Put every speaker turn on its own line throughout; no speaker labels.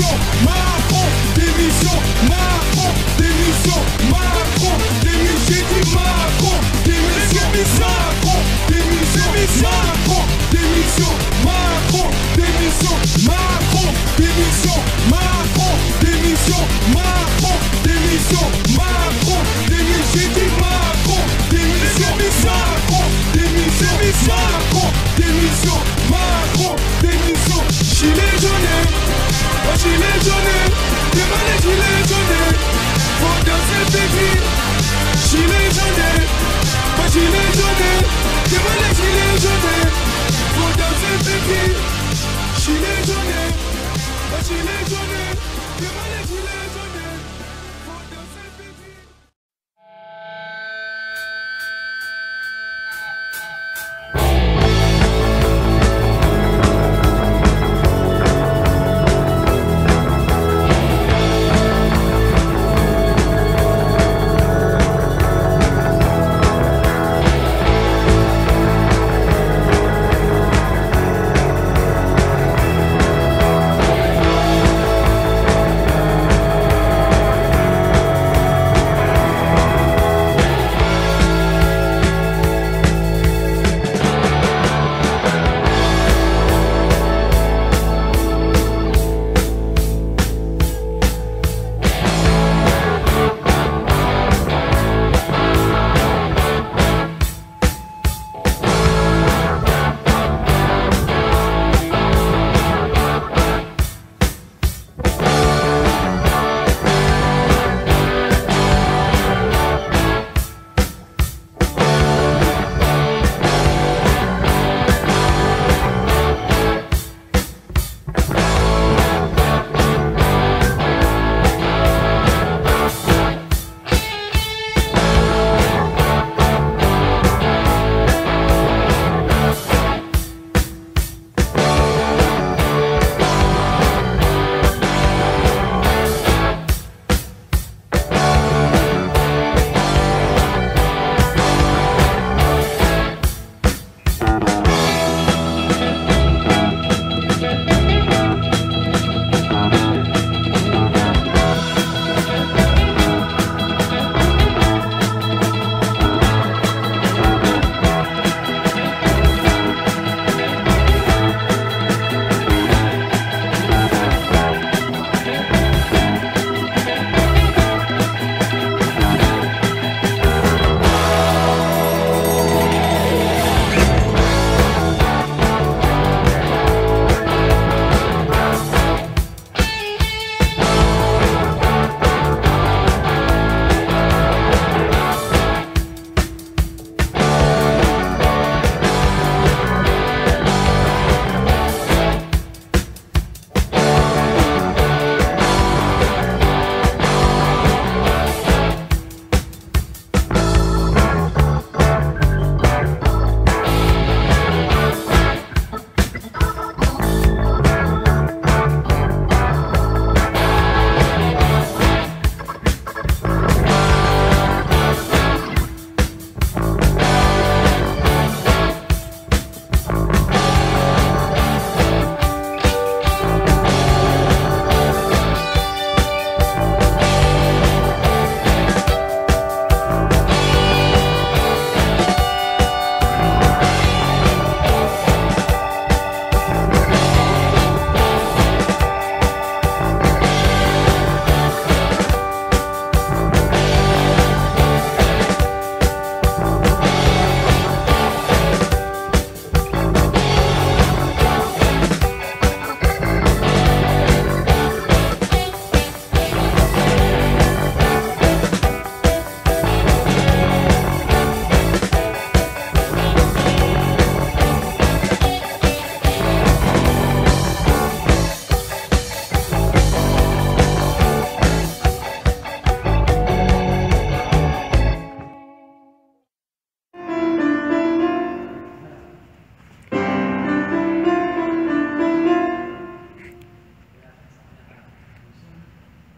démission, Macron, démission, Macron, démission, Macron, démission, j'ai dit Macron, démission, Macron, démission, Macron, démission, Macron, démission, Macron, démission, Macron, démission, Macron, démission, Macron, démission, j'ai dit Macron, démission, Macron, démission, Macron, démission, Macron, démission, gilet jaune, oh gilet jaune, demain les gilets jaunes, faut danser baby, gilet jaune, oh gilet jaune, demain les gilets jaunes, faut danser baby, gilet jaune, oh gilet jaune, demain les gilets jaunes, faut danser baby.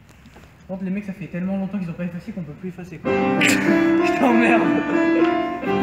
Par contre, les mecs, ça fait tellement longtemps qu'ils ont pas effacé qu'on peut plus effacer quoi. Je t'emmerde.